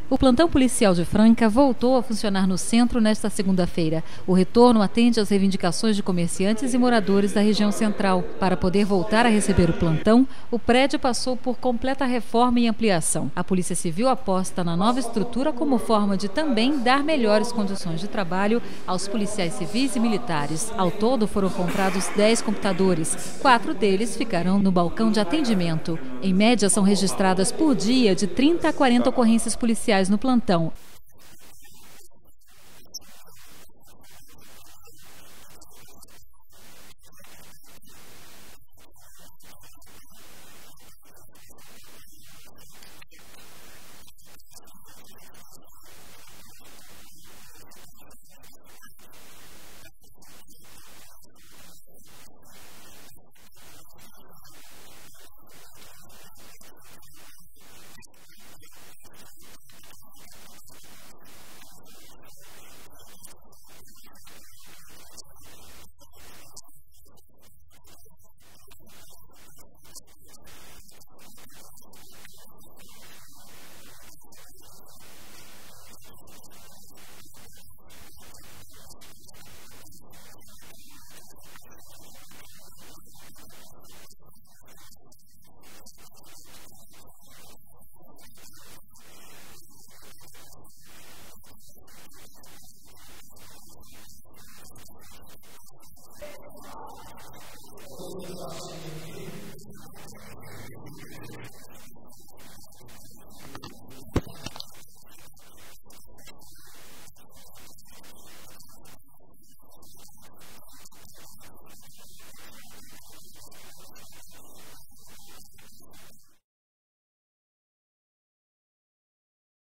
O plantão policial de Franca voltou a funcionar no centro nesta segunda-feira. O retorno atende às reivindicações de comerciantes e moradores da região central. Para poder voltar a receber o plantão, o prédio passou por completa reforma e ampliação. A Polícia Civil aposta na nova estrutura como forma de também dar melhores condições de trabalho aos policiais civis e militares. Ao todo, foram comprados 10 computadores. 4 deles ficarão no balcão de atendimento. Em média, são registradas por dia de 30 a 40 ocorrências policiais no plantão.